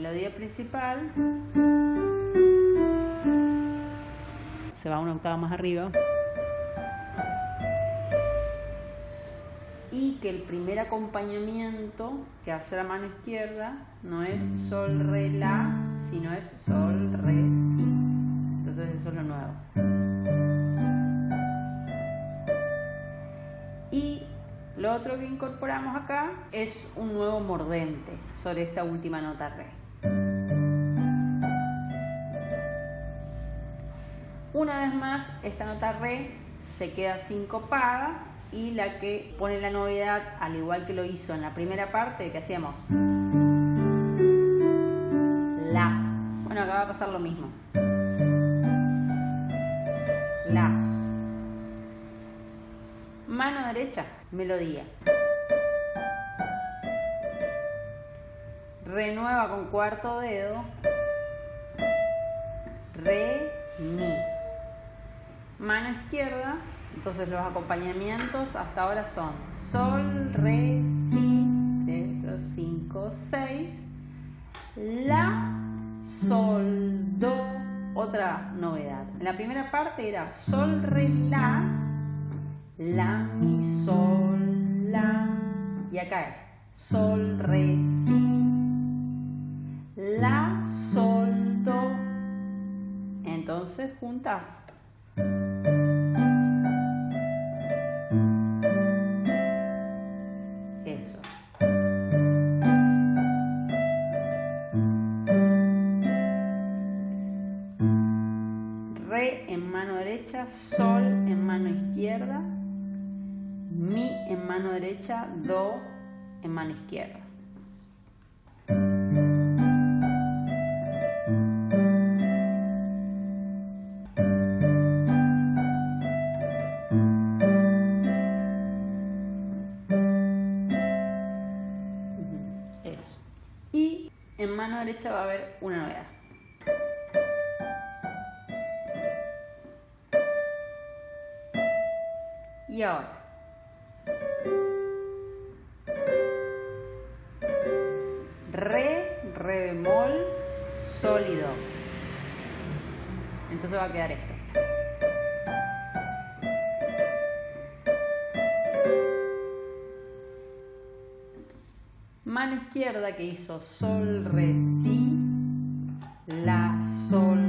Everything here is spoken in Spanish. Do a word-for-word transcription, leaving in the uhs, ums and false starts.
melodía principal, se va una octava más arriba, y que el primer acompañamiento que hace la mano izquierda no es sol, re, la, sino es sol, re, si. Entonces eso es lo nuevo. Y lo otro que incorporamos acá es un nuevo mordente sobre esta última nota re. Una vez más, esta nota re se queda sincopada, y la que pone la novedad, al igual que lo hizo en la primera parte, que hacíamos la. Bueno, acá va a pasar lo mismo. La. Mano derecha, melodía. Renueva con cuarto dedo. Re, mi. Mano izquierda. Entonces los acompañamientos hasta ahora son sol, re, si, tres, cuatro, cinco, seis, la, sol, do. Otra novedad. En la primera parte era sol, re, la, la, mi, sol, la. Y acá es sol, re, si, la, sol, do. Entonces juntas. Eso. Re en mano derecha, sol en mano izquierda, mi en mano derecha, do en mano izquierda. Eso. Y en mano derecha va a haber una novedad. Y ahora, re, re bemol, sol y do. Entonces va a quedar esto. Mano izquierda que hizo sol, re, si, la, sol,